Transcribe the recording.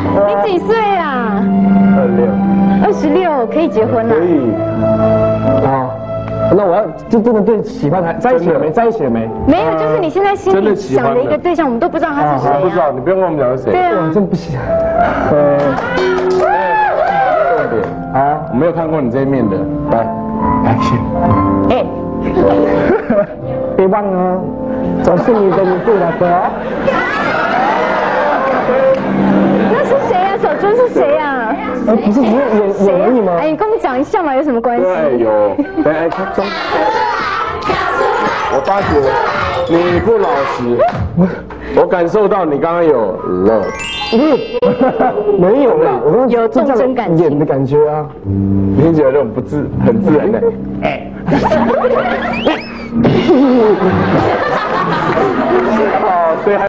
你几岁啊？26，可以结婚了。 可以。 啊，那我要就真的对喜欢他在一起了没？在一起了没？ 没有，就是你现在心里想的一个对象，我们都不知道他是谁。 不知道，你不用跟我们讲是谁。 对啊， 真不行。 重点啊，我没有看过你这一面的，来， 哎，别忘了，这是你的女婿了，哥。 那是谁呀？小猪是谁呀？ 不是只是演而已吗？ 哎，你跟我们讲一下嘛，有什么关系？ 对，有。哎，他中。我发觉你不老实，我感受到你刚刚有 love。 没有啦，我有动真感演的感觉啊， 听起来就很自然的。哦，所以还。